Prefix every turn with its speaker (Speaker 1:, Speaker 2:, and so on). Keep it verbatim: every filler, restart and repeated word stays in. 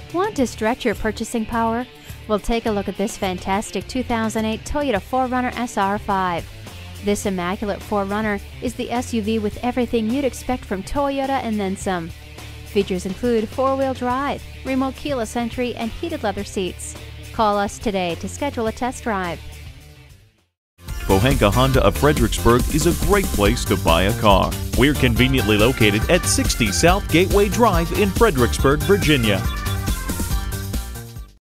Speaker 1: Want to stretch your purchasing power? Well, take a look at this fantastic two thousand eight Toyota four runner S R five. This immaculate four runner is the S U V with everything you'd expect from Toyota and then some. Features include four-wheel drive, remote keyless entry, and heated leather seats. Call us today to schedule a test drive.
Speaker 2: Pohanka Honda of Fredericksburg is a great place to buy a car. We're conveniently located at sixty South Gateway Drive in Fredericksburg, Virginia.